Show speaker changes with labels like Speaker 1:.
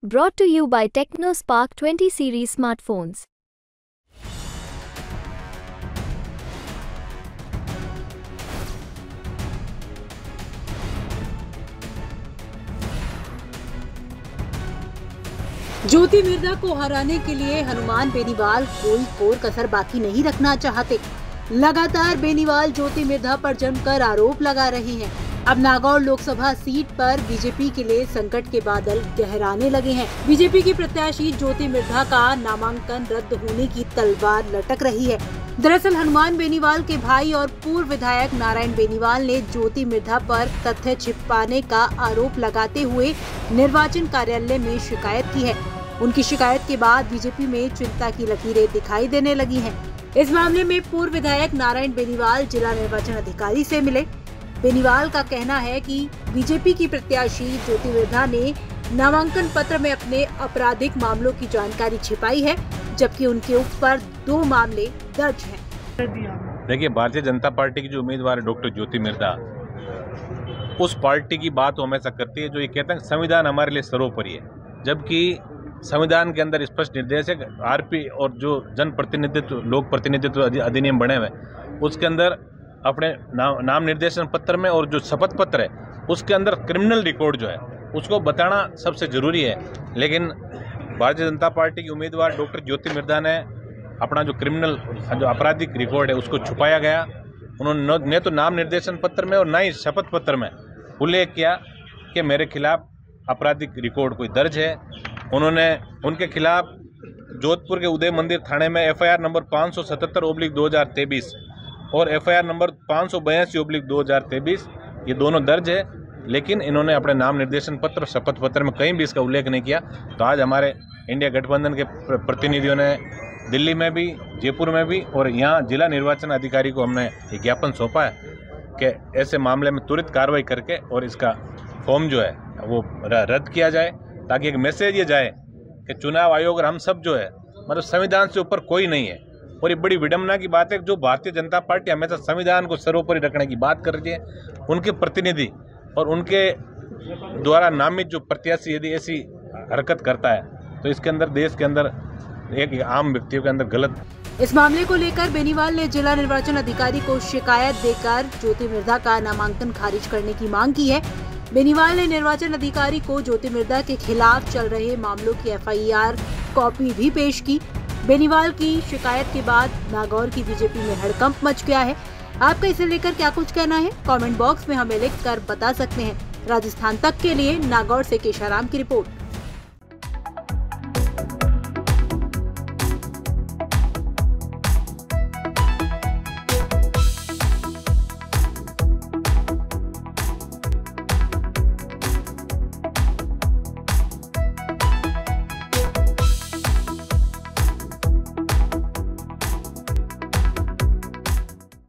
Speaker 1: Brought to you by TechnoSpark 20 series smartphones.
Speaker 2: Jyoti Mirdha को हराने के लिए हनुमान बेनीवाल कोई कसर बाकी नहीं रखना चाहते। लगातार बेनीवाल ज्योति मिर्धा पर जमकर आरोप लगा रहे हैं। अब नागौर लोकसभा सीट पर बीजेपी के लिए संकट के बादल गहराने लगे हैं। बीजेपी की प्रत्याशी ज्योति मिर्धा का नामांकन रद्द होने की तलवार लटक रही है। दरअसल हनुमान बेनीवाल के भाई और पूर्व विधायक नारायण बेनीवाल ने ज्योति मिर्धा पर तथ्य छिपाने का आरोप लगाते हुए निर्वाचन कार्यालय में शिकायत की है। उनकी शिकायत के बाद बीजेपी में चिंता की लकीरें दिखाई देने लगी हैं। इस मामले में पूर्व विधायक नारायण बेनीवाल जिला निर्वाचन अधिकारी से मिले। बेनीवाल का कहना है कि बीजेपी की प्रत्याशी ज्योति मिर्धा ने नामांकन पत्र में अपने आपराधिक मामलों की जानकारी छिपाई है, जबकि उनके ऊपर 2 मामले दर्ज हैं।
Speaker 3: देखिए, भारतीय जनता पार्टी की जो उम्मीदवार है डॉक्टर ज्योति मिर्धा, उस पार्टी की बात हमेशा करती है जो ये कहते हैं संविधान हमारे लिए सर्वोपरि है, जबकि संविधान के अंदर स्पष्ट निर्देश है। आरपी और जो जन प्रतिनिधित्व लोक प्रतिनिधित्व अधिनियम बने हुए उसके अंदर अपने नाम निर्देशन पत्र में और जो शपथ पत्र है उसके अंदर क्रिमिनल रिकॉर्ड जो है उसको बताना सबसे जरूरी है। लेकिन भारतीय जनता पार्टी की उम्मीदवार डॉक्टर ज्योति मिर्धा ने अपना जो क्रिमिनल जो आपराधिक रिकॉर्ड है उसको छुपाया गया। उन्होंने न तो नाम निर्देशन पत्र में और न ही शपथ पत्र में उल्लेख किया कि मेरे खिलाफ आपराधिक रिकॉर्ड कोई दर्ज है। उन्होंने उनके खिलाफ जोधपुर के उदय मंदिर थाने में एफआईआर नंबर 577/2023 और एफआईआर नंबर 582/2023 ये दोनों दर्ज है, लेकिन इन्होंने अपने नाम निर्देशन पत्र शपथ पत्र में कहीं भी इसका उल्लेख नहीं किया। तो आज हमारे इंडिया गठबंधन के प्रतिनिधियों ने दिल्ली में भी, जयपुर में भी और यहाँ जिला निर्वाचन अधिकारी को हमने एक ज्ञापन सौंपा है कि ऐसे मामले में तुरंत कार्रवाई करके और इसका फॉर्म जो है वो रद्द किया जाए, ताकि एक मैसेज ये जाए कि चुनाव आयोग और हम सब जो है मतलब संविधान से ऊपर कोई नहीं है। और ये बड़ी विडंबना की बात है जो भारतीय जनता पार्टी हमेशा संविधान को सर्वोपरि रखने की बात कर रही है। उनके प्रतिनिधि और उनके द्वारा नामित जो प्रत्याशी यदि ऐसी हरकत करता है तो इसके अंदर देश के अंदर एक आम व्यक्तियों के अंदर गलत।
Speaker 2: इस मामले को लेकर बेनीवाल ने जिला निर्वाचन अधिकारी को शिकायत देकर ज्योति मिर्धा का नामांकन खारिज करने की मांग की है। बेनीवाल ने निर्वाचन अधिकारी को ज्योति मिर्धा के खिलाफ चल रहे मामलों की एफआईआर कॉपी भी पेश की। बेनीवाल की शिकायत के बाद नागौर की बीजेपी में हड़कंप मच गया है। आपका इसे लेकर क्या कुछ कहना है? कमेंट बॉक्स में हमें लिखकर बता सकते हैं। राजस्थान तक के लिए नागौर से केशाराम की रिपोर्ट।